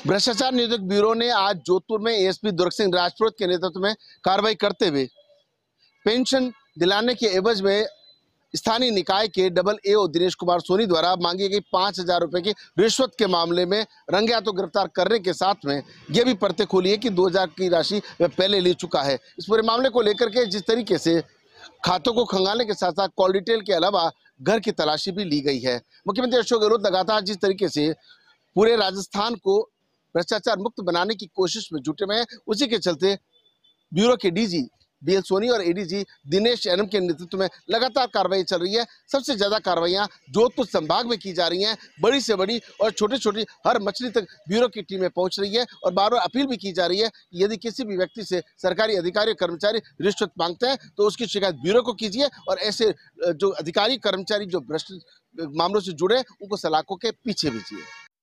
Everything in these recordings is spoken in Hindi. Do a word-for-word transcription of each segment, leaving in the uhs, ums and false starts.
भ्रष्टाचार निरोधक ब्यूरो ने आज जोधपुर में एएसपी दुर्ग सिंह राजपूत के नेतृत्व में कार्रवाई करते हुए पेंशन दिलाने के एवज में स्थानीय निकाय के double A O Dinesh Kumar Soni द्वारा मांगी गई पांच हजार रुपए की रिश्वत के मामले में रंगे हाथों गिरफ्तार करने के साथ में यह भी परतें खोली है कि दो हजार की राशि वह पहले ले चुका है। इस पूरे मामले को लेकर के जिस तरीके से खातों को खंगालने के साथ साथ कॉल डिटेल के अलावा घर की तलाशी भी ली गई है। मुख्यमंत्री अशोक गहलोत लगातार जिस तरीके से पूरे राजस्थान को भ्रष्टाचार मुक्त बनाने की कोशिश में जुटे हुए हैं, उसी के चलते ब्यूरो के डीजी बी एल सोनी और एडीजी दिनेश एनम के नेतृत्व में लगातार कार्रवाई चल रही है। सबसे ज्यादा कार्रवाइयां जोधपुर संभाग में की जा रही हैं, बड़ी से बड़ी और छोटी छोटी हर मछली तक ब्यूरो की टीमें पहुंच रही है और बार बार अपील भी की जा रही है कि यदि किसी भी व्यक्ति से सरकारी अधिकारी कर्मचारी रिश्वत मांगते हैं तो उसकी शिकायत ब्यूरो को कीजिए और ऐसे जो अधिकारी कर्मचारी जो भ्रष्ट मामलों से जुड़े उनको सलाखों के पीछे भेजिए।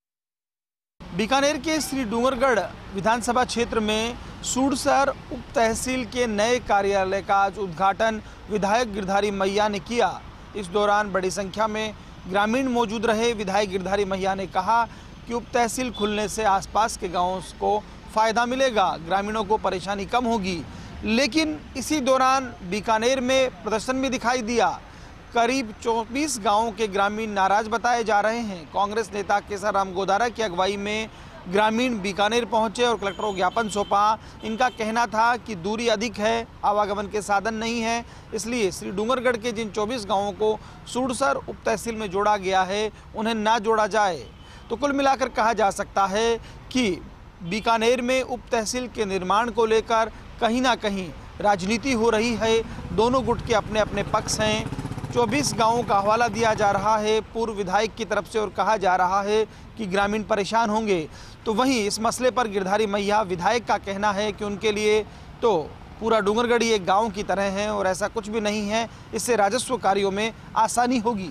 बीकानेर के श्री डूंगरगढ़ विधानसभा क्षेत्र में सूरसर उप तहसील के नए कार्यालय का आज उद्घाटन विधायक गिरधारी मैया ने किया। इस दौरान बड़ी संख्या में ग्रामीण मौजूद रहे। विधायक गिरधारी मैया ने कहा कि उप तहसील खुलने से आसपास के गांवों को फायदा मिलेगा, ग्रामीणों को परेशानी कम होगी। लेकिन इसी दौरान बीकानेर में प्रदर्शन भी दिखाई दिया। करीब चौबीस गांवों के ग्रामीण नाराज बताए जा रहे हैं। कांग्रेस नेता केसरराम गोदारा की अगुवाई में ग्रामीण बीकानेर पहुंचे और कलेक्टर को ज्ञापन सौंपा। इनका कहना था कि दूरी अधिक है, आवागमन के साधन नहीं है, इसलिए श्री डूंगरगढ़ के जिन चौबीस गांवों को सूरसर उप तहसील में जोड़ा गया है उन्हें ना जोड़ा जाए। तो कुल मिलाकर कहा जा सकता है कि बीकानेर में उप तहसील के निर्माण को लेकर कहीं ना कहीं राजनीति हो रही है। दोनों गुट के अपने अपने पक्ष हैं। चौबीस गांवों का हवाला दिया जा रहा है पूर्व विधायक की तरफ से और कहा जा रहा है कि ग्रामीण परेशान होंगे। तो वहीं इस मसले पर गिरधारी मैया विधायक का कहना है कि उनके लिए तो पूरा डूंगरगढ़ एक गांव की तरह है और ऐसा कुछ भी नहीं है। इससे राजस्व कार्यों में आसानी होगी।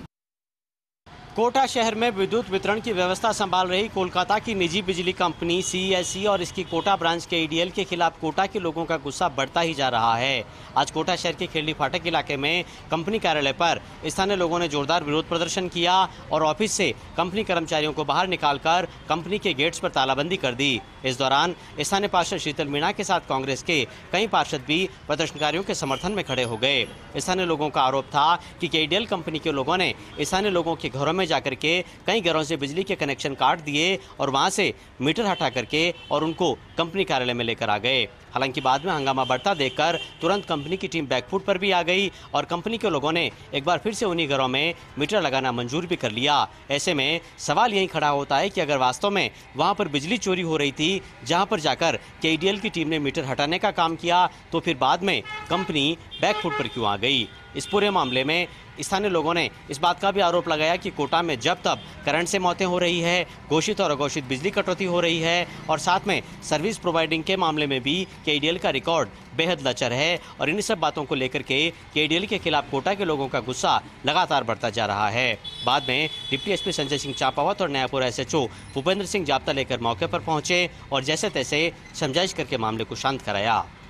कोटा शहर में विद्युत वितरण की व्यवस्था संभाल रही कोलकाता की निजी बिजली कंपनी सी एस सी और इसकी कोटा ब्रांच के ई डी एल के खिलाफ कोटा के लोगों का गुस्सा बढ़ता ही जा रहा है। आज कोटा शहर के खेरली फाटक इलाके में कंपनी कार्यालय पर स्थानीय लोगों ने जोरदार विरोध प्रदर्शन किया और ऑफिस से कंपनी कर्मचारियों को बाहर निकालकर कंपनी के गेट्स पर तालाबंदी कर दी। इस दौरान स्थानीय पार्षद शीतल मीणा के साथ कांग्रेस के कई पार्षद भी प्रदर्शनकारियों के समर्थन में खड़े हो गए। स्थानीय लोगों का आरोप था कि के ई डी एल कंपनी के लोगों ने स्थानीय लोगों के घरों में जाकर के कई घरों से बिजली के कनेक्शन काट दिए और वहां से मीटर हटा करके और उनको कंपनी कार्यालय में लेकर आ गए। हालांकि बाद में हंगामा बढ़ता देखकर तुरंत कंपनी की टीम बैकफुट पर भी आ गई और कंपनी के लोगों ने एक बार फिर से उन्हीं घरों में मीटर लगाना मंजूर भी कर लिया। ऐसे में सवाल यही खड़ा होता है कि अगर वास्तव में वहां पर बिजली चोरी हो रही थी, जहां पर जाकर के ई डी एल की टीम ने मीटर हटाने का काम किया, तो फिर बाद में कंपनी बैकफुट पर क्यों आ गई। इस पूरे मामले में स्थानीय लोगों ने इस बात का भी आरोप लगाया कि कोटा में जब तब करंट से मौतें हो रही है, घोषित और अघोषित बिजली कटौती हो रही है और साथ में सर्विस प्रोवाइडिंग के मामले में भी के ई डी एल का रिकॉर्ड बेहद लचर है। और इन सब बातों को लेकर के के ई डी एल के खिलाफ कोटा के लोगों का गुस्सा लगातार बढ़ता जा रहा है। बाद में deputy S P Sanjay Singh Chapawat और Nayapur S H O Bhupendra Singh जाप्ता लेकर मौके पर पहुंचे और जैसे तैसे समझाइश करके मामले को शांत कराया।